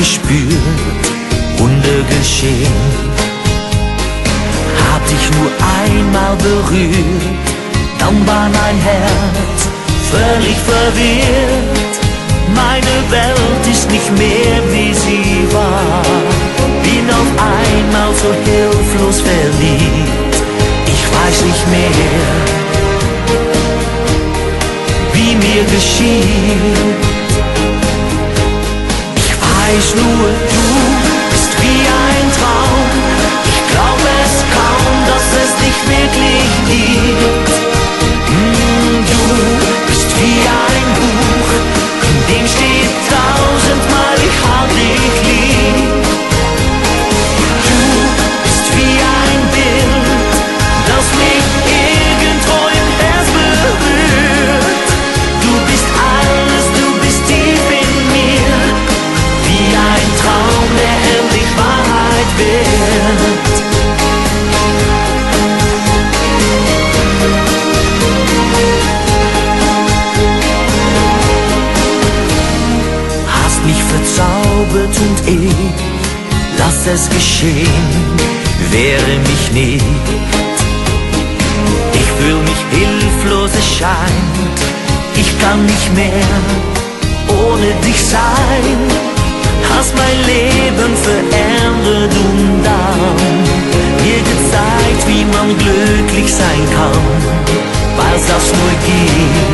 gespürt, Wunder geschehen. Hab dich nur einmal berührt, dann war mein Herz völlig verwirrt. Meine Welt ist nicht mehr wie sie war. Bin auf einmal so hilflos verliebt. Ich weiß nicht mehr, wie mir geschieht. Ich weiß nur, du bist wie ein Traum. Ich glaube es kaum, dass es dich wirklich gibt. Du bist wie ein Buch, in dem steht tausendmal, ich hab dich lieb. Du bist wie ein Bild, das mich irgendwo im Herz berührt. Du bist alles, du bist tief in mir, wie ein Traum, der endlich Wahrheit wird. Hast mich verzaubert und ich lass es geschehen, wehre mich nicht. Ich fühl mich hilflos, es scheint, ich kann nicht mehr ohne dich sein. Hast mein Leben verändert und dann mir gezeigt, wie man glücklich sein kann, weil's das nur gibt.